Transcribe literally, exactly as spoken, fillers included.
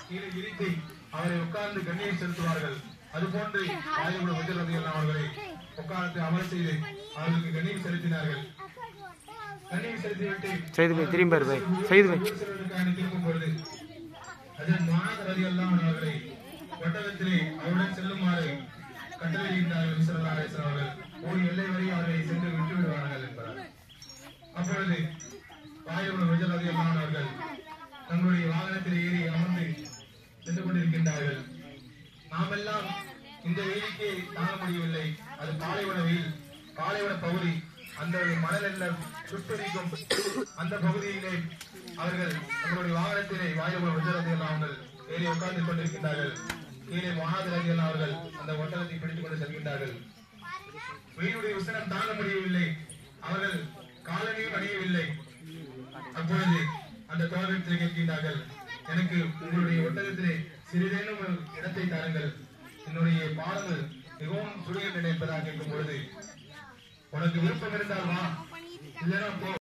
கீழே இறுத்தி அவரை உட்கார்ந்து கண்ணியம் செலுத்துவார்கள். அதுபோன்று வாலிபுர வஜல் ரலியல்லாஹு அவர்களை உட்கார்ந்து அமல் செய்து அவர்களுக்கு கண்ணியம் செலுத்தினார்கள். கண்ணியம் செலுத்திவிட்டு திரும்பும் பொழுது அதில் முஆத் ரலியல்லாஹு அவர்களை ஒட்டகத்திலே அவருடன் செல்லுமாறு கட்டளையிட்டார்கள். ஸல்லல்லாஹு அலைஹி வஸல்லம் அவர்கள் ஒரு எல்லை வரை அவர்களை சென்று விட்டு விடுவார்கள் என்பார். அப்பொழுது வாலிபுர வஜல் ரலியல்லாஹு அவர்கள் தங்களுடைய வாகனத்தில் ஏறி அமர்ந்து சென்று கொண்டிருக்கின்றார்கள். நாமெல்லாம் இந்த வெயிலுக்கே தாங்க முடியவில்லை. அது பாலைவன வெயில், பாலைவன பகுதி. அந்த மணல் எல்லாம் சுட்டரிக்கும் அந்த பகுதியிலே அவர்கள் தங்களுடைய வாகனத்திலே வாலிபுர வஜல் ரலியல்லாஹு அவர்கள் ஏறி உட்கார்ந்து கொண்டிருக்கின்றார்கள். கீழே முஆத் ரலியல்லாஹு அவர்கள் அந்த ஒட்டகத்தை பிடித்துக் கொண்டு செல்கின்றார்கள். வெயிலுடைய உஷ்ணம் தாங்க முடியவில்லை. அவர்கள் காலணியும் அணியவில்லை. அப்பொழுது அந்த தோழத்தில் கேட்கின்றார்கள், எனக்கு உங்களுடைய ஒட்டகத்திலே சிறிதேனும் ஒரு இடத்தை தாருங்கள், என்னுடைய பாதங்கள் மிகவும் சுடுகின்றன என்பதாக கேட்கும் பொழுது, உனக்கு விருப்பம் இருந்தால் வா, இல்லைன்னா போ.